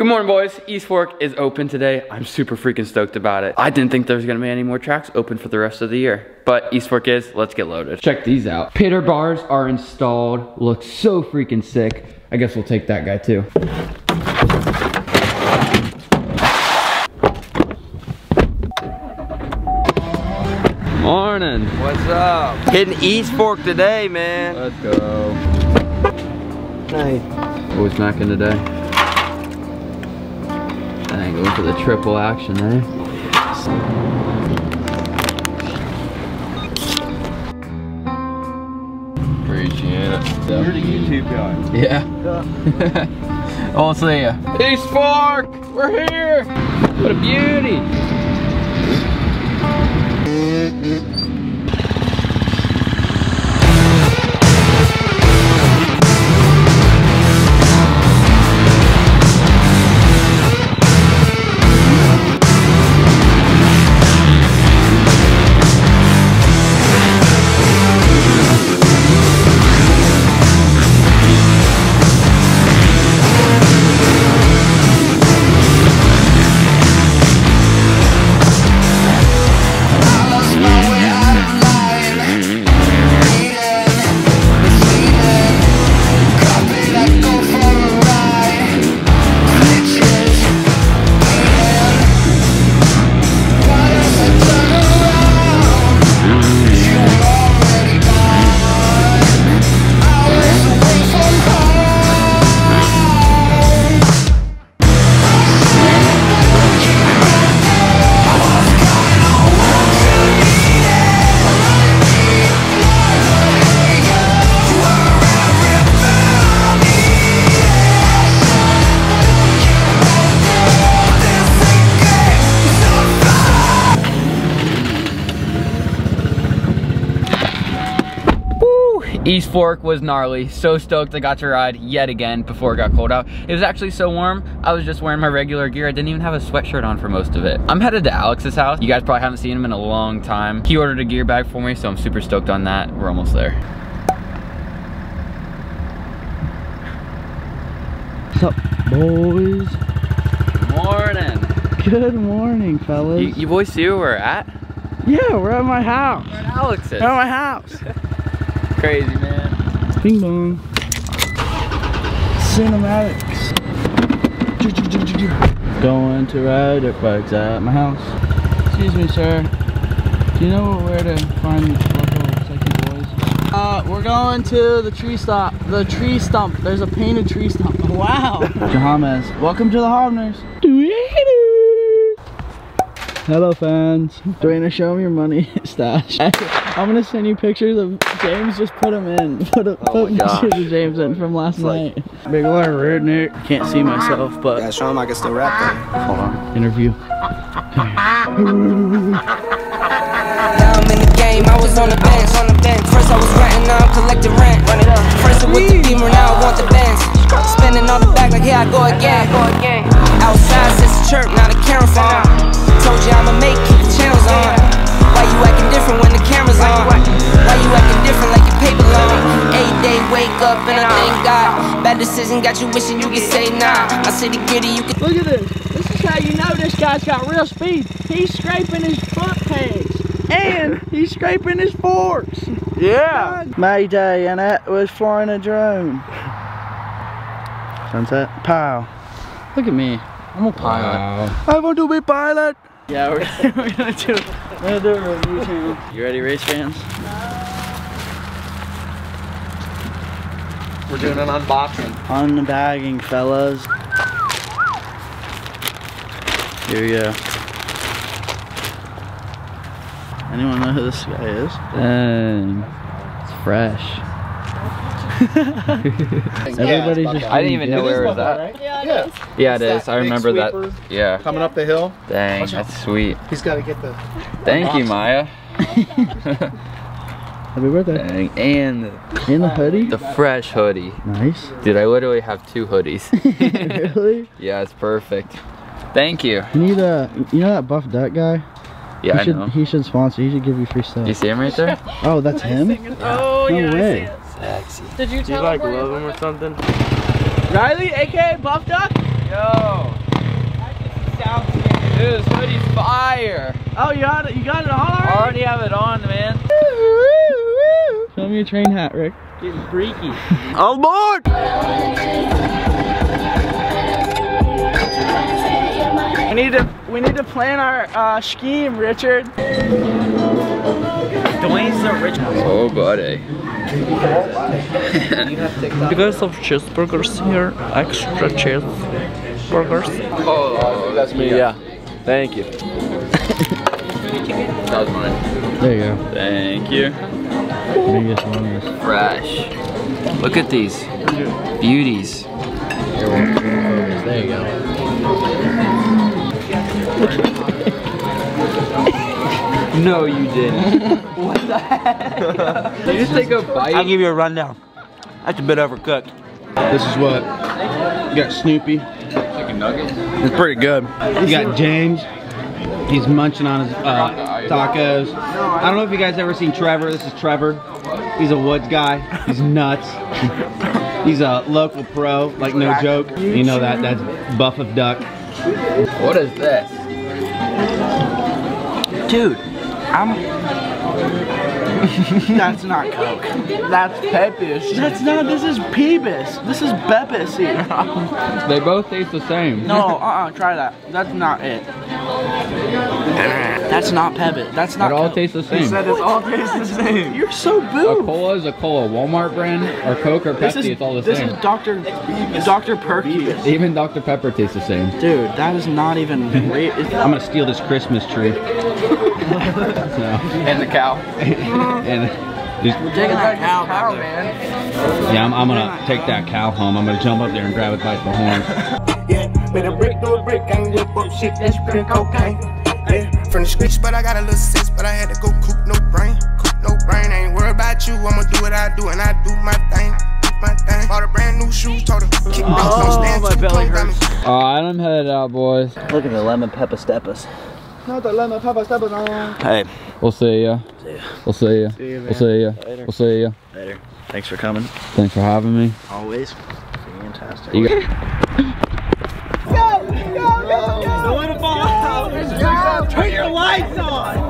Good morning, boys. East Fork is open today. I'm super freaking stoked about it. I didn't think there was gonna be any more tracks open for the rest of the year, but East Fork is. Let's get loaded. Check these out. Pitter bars are installed. Looks so freaking sick. I guess we'll take that guy too. Morning. What's up? Hitting East Fork today, man. Let's go. Nice. Always macking today. Dang, going for the triple action, eh? Appreciate it. You're the YouTube guy. Yeah. I'll see ya. East Fork, we're here. What a beauty. East Fork was gnarly. So stoked I got to ride yet again before it got cold out. It was actually so warm, I was just wearing my regular gear. I didn't even have a sweatshirt on for most of it. I'm headed to Alex's house. You guys probably haven't seen him in a long time. He ordered a gear bag for me, so I'm super stoked on that. We're almost there. What's up, boys? Good morning. Good morning, fellas. You boys see where we're at? Yeah, we're at my house. We're at Alex's. We're at my house. Crazy, man. Bing bong. Cinematics. Going to ride dirt bikes at my house. Excuse me, sir. Do you know where to find these local sexy boys? We're going to the tree stop. The tree stump. There's a painted tree stump. Wow. James, welcome to the Hobners. Hello, fans. Dwayne, show them your money stash. I'm gonna send you pictures of James. Just put them in. Put pictures of James in from last night. Big ol' redneck. Can't see myself, but Yeah, show him I can still rap though. hold on. Interview. Now I'm in the game, I was on the bench. First I was renting, now I'm collecting rent. First it was the Beamer, now I want the Benz. Spending all the back like here I go again. Outside says the chirp, now the camera phone. Told you I'ma make, keep the channels on. Why you acting different when the camera's on? Why you acting different like your paper long? 8-day wake up and I thank God. Bad decision got you wishing you could say nah. I say the gritty you can. Look at this. This is how you know this guy's got real speed. He's scraping his foot pegs. And he's scraping his forks. Yeah. Mayday, and that was flying a drone. Sunset. Pow. Look at me. I'm a pilot. Wow. I want to be pilot. Yeah, we're gonna do another review channel. You ready, race fans? We're doing an unboxing. Unbagging, fellas. Here we go. Anyone know who this guy is? Dang. It's fresh. Everybody's just. I didn't even know where it was at. Right? Yeah. Yeah, it is. I remember that. Yeah. Coming up the hill. Dang, that's sweet. He's got to get the. Thank you, Maya. Happy birthday. Dang, and In the hoodie? the fresh hoodie. Nice. Dude, I literally have 2 hoodies. Really? Yeah, it's perfect. Thank you. You need you know that Buff Duck guy? Yeah, I know. He should sponsor. He should give you free stuff. You see him right there? Oh, that's him? Oh, No yeah, way. I see it. Sexy. Did you Do you tell like him where love him or something? Riley, aka Buff Duck? Yo. Dude, this hoodie's fire. Oh, you got it on I already? already have it on, man. Show me your train hat, Rick. Getting freaky. On board! We need to plan our scheme, Richard. Dwayne's the rich. Oh, buddy. You guys have cheeseburgers here? Extra cheeseburgers? Oh, that's me. Yeah. Thank you. That was mine. There you go. Thank you. Biggest one is. Fresh. Look at these beauties. There you go. No, you didn't. What the heck? Did you just take a bite? I'll give you a rundown. That's a bit overcooked. This is what you got. Snoopy. Chicken nuggets. It's pretty good. You got James. He's munching on his tacos. I don't know if you guys ever seen Trevor. This is Trevor. He's a woods guy. He's nuts. He's a local pro, like no joke. You know that's Buff of Duck. What is this? Dude, that's not Coke. That's Pepis. That's not, this is Peebus. This is Beppis. They both taste the same. No, try that. That's not it. That's not Pepis. That's not It all Coke. tastes the same. It all tastes the same. You're so A boo. cola is a cola. Walmart brand or Coke or Pepsi, it's all the this same. is Dr. Perky. Even Dr. Pepper tastes the same. Dude, that is not even real. I'm gonna steal this Christmas tree. And the cow. And just, Taking that cow, man. yeah, I'm gonna take that cow home. I'm gonna jump up there and grab it by the horns. Yeah, made a brick to a brick and whip up shit that's pretty cocaine. Yeah, from the streets, but I got a little sense, but I had to go coop no brain. Coop no brain, I ain't worried about you. I'ma do what I do and I do my thing. My thing. Bought a brand new shoe, told her kick back, don't stand my too belly close, got me. Alright, I'm headed out, boys. Look at the lemon pepper steppers. Not the lemon pepper steppers on. Hey. We'll see ya. We'll see ya. We'll see ya. Later. We'll see ya. Later. Thanks for coming. Thanks for having me. Always. Fantastic. You got Turn your lights on!